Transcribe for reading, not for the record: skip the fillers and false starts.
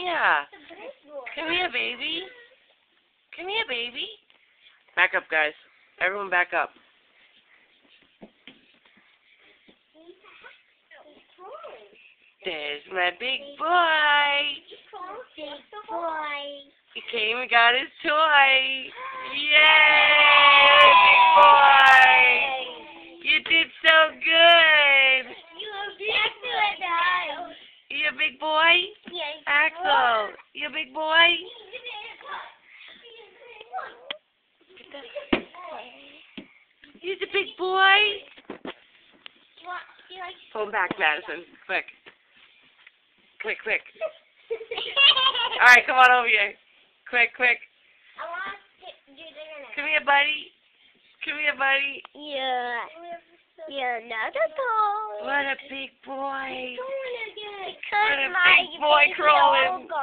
Yeah. Come here, baby. Come here, baby. Back up, guys. Everyone back up. There's my big boy. Big boy. He came and got his toy. Yay, big boy. You did so good. You a big boy? Yes. Axel, you a big boy? He's a big boy. Pull him back, Madison. Quick. Quick, quick. All right, come on over here. Quick, quick. I want to do the Come here, buddy. Come here, buddy. Yeah. Yeah, not at all. What a big boy. Because What a my big boy baby crawling. all gone.